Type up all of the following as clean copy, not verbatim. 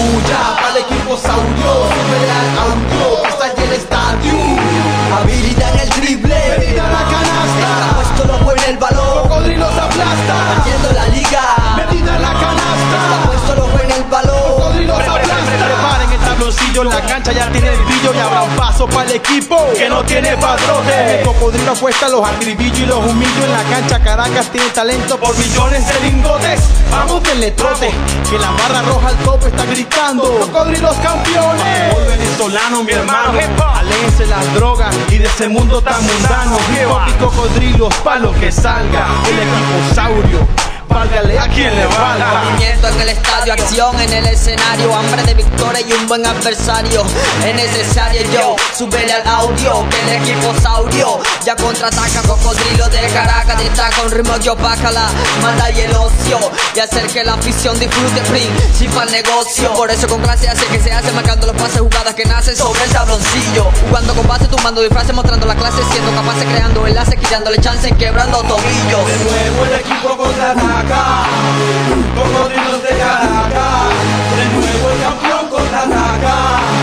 bulla para el equipo Saurio, súbele al audio, que está allí el estadio. Habilidad en el drible, medida la canasta, está puesto el ojo en el balón, Cocodrilos aplasta, partiendo la liga, medida la canasta, está puesto el ojo en el balón, Cocodrilos aplasta. Preparen el tabloncillo, la cancha ya tiene el brillo y habrá un paso para el equipo que no tiene padrote. El Cocodrilo apuesta, los acribillo y los humillo en la cancha. Caracas tiene talento por millones de lingotes. Vamos denle trote, que la barra roja al tope está gritando: Cocodrilos campeones. Por venezolano, mi hermano, aléjense las drogas y de ese mundo tan mundano. Hip hop y cocodrilos pa' lo que salga. El equipo Saurio, válgale a quien le valga. Movimiento en el estadio, acción en el escenario, hambre de victoria y un buen adversario es necesario. Yo, súbele al audio, que el equipo Saurio ya contraataca. Cocodrilo de Caracas destaca un ritmo que opaca la maldad y el ocio, y hacer que la afición disfrute principal negocio. Por eso con clase hace que se hace, marcando los pases, jugadas que nacen sobre el tabloncillo, jugando con base, tumbando disfraces, mostrando la clase, siendo capaces, creando enlaces, quitándole chance, quebrando tobillos. De nuevo el equipo contraataca, Cocodrilos de Caracas. De nuevo el campeón contraataca,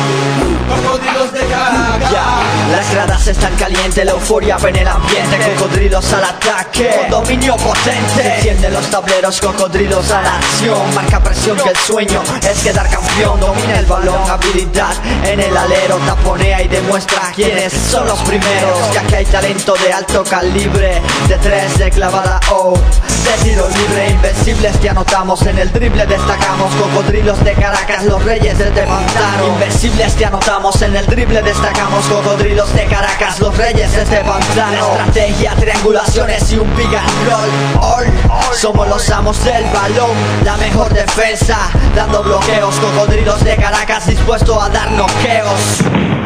Cocodrilos de Caracas. Las gradas están calientes, la euforia va en el ambiente. Cocodrilos al ataque, con dominio potente. Se encienden los tableros, cocodrilos a la acción. Marca presión que el sueño es quedar campeón. Domina el balón, habilidad en el alero. Taponea y demuestra quiénes son los primeros. Ya que hay talento de alto calibre, de tres, de clavada o de tiro libre. Invencibles te anotamos, en el drible destacamos. Cocodrilos de Caracas, los reyes del pantano. Invencibles te anotamos, en el drible destacamos. Cocodrilos de Caracas, los reyes de este pantano. Estrategia, triangulaciones y un pick and roll. Somos los amos del balón, la mejor defensa, dando bloqueos. Cocodrilos de Caracas, dispuesto a dar noqueos.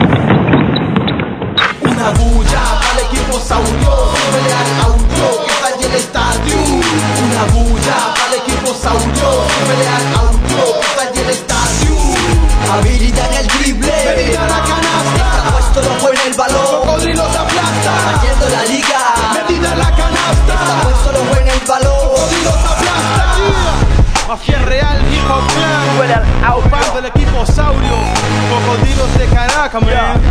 Una bulla para el equipo Saurio, súbele al audio, que está allí el estadio. Una bulla para el equipo Saurio, súbele al audio, que está allí el estadio. Habilidad en el drible, medida la canasta, está puesto el ojo en el balón, Cocodrilos aplasta, partiendo la liga, medida la canasta, está puesto el ojo en el balón, Cocodrilos aplasta. Mafia Real, Hip Hop Clan, ocupando el equipo Saurio, Cocodrilos de Caracas, man.